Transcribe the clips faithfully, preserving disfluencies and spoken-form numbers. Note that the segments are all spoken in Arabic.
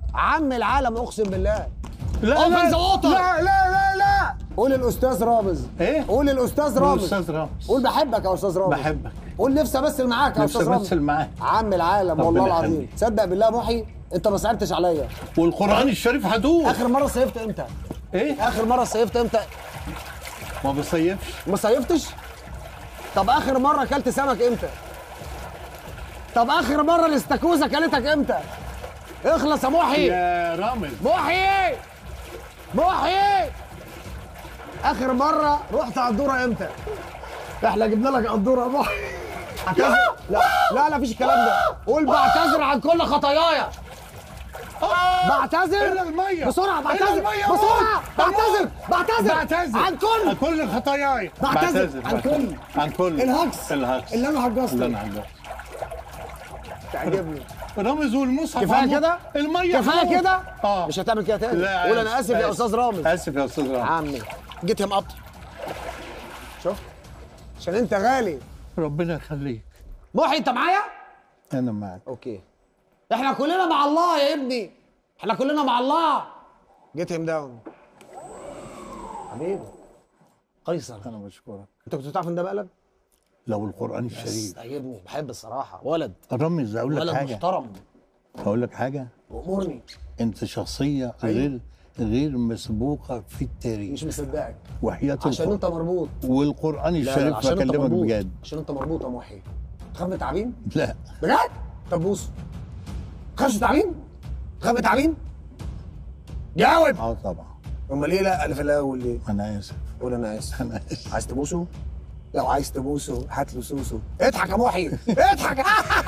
عم العالم اقسم بالله. لا Open لا the water. لا لا لا لا. قول الاستاذ رامز. ايه؟ قول الاستاذ رامز. الاستاذ رامز. قول بحبك يا استاذ رامز. بحبك. قول نفسي امثل معاك يا نفسي استاذ رامز. امثل معاك. عم العالم والله العظيم. تصدق بالله محي انت ما صعبتش عليا. والقران الشريف هدوء. اخر مره صيفت امتى؟ ايه؟ اخر مره صيفت امتى؟ ما بصيفش. ما صيفتش؟ طب اخر مره اكلت سمك امتى؟ طب اخر مره الاستاكوزا كلتك امتى؟ اخلص يا محي. يا رامز. محي محي اخر مره رحت قدوره امتى؟ احنا جبنا لك قدوره يا محي. اعتذر. لا لا لا مفيش الكلام ده. قول بعتذر عن كل خطاياي. بعتذر إلى المية. بسرعه. بعتذر إلى المية. بسرعه. بعتذر بعتذر بعتذر عن كل عن كل خطاياي. بعتذر عن كل عن كل الهجص الهجص اللي انا هجصته. اللي انا هجصته. تعجبني. رامز والمصحف. كفايه كده؟ الميه كفايه كده؟ اه مش هتعمل كده تاني. لا. قول انا اسف يا استاذ رامز. اسف يا استاذ رامز. عمي جيت يا مقطع. شفت؟ عشان انت غالي. ربنا يخليك. محي انت معايا؟ انا معاك. اوكي. احنا كلنا مع الله يا ابني. احنا كلنا مع الله. جيت هيم داون. حبيبي. قيصر. انا بشكرك. انت كنت تعرف ان ده مقلب؟ لو القران بس الشريف. عجبني بحب الصراحه. ولد رامز اقول لك ولد حاجه. محترم. اقول لك حاجه. وامرني. انت شخصيه أيوة. غير غير مسبوقه في التاريخ. مش مصدقك. وحياه عشان القرآن. انت مربوط. والقران لا لا الشريف عشان انت بكلمك مربوط. بجد. عشان انت مربوط يا محي. تخاف من التعبين؟ لا. بجد؟ طب بص. تخافش من التعبين؟ تخاف من التعبين؟ جاوب. اه طبعا. امال ايه لا في الاول ليه؟ انا اسف. قول انا اسف. انا اسف. عايز تبوسه؟ لو عايز تبوسه هات له سوسو. اضحك يا محي. اضحك.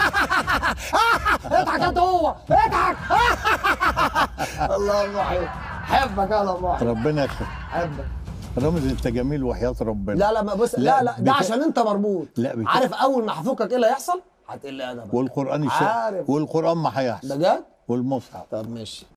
اضحك انت هو. اضحك. الله يا محي. حبك يا محي. ربنا يخليك. حبك. رامز انت جميل وحياه ربنا. لا لا ما بص لا لا، لا ده بت- عشان انت مربوط. لا، بت- عارف اول ما هفكك ايه اللي هيحصل؟ هتقل ادبك. والقران الشريف. عارف. والقران ما هيحصل. بجد؟ والمصحف. طب ماشي.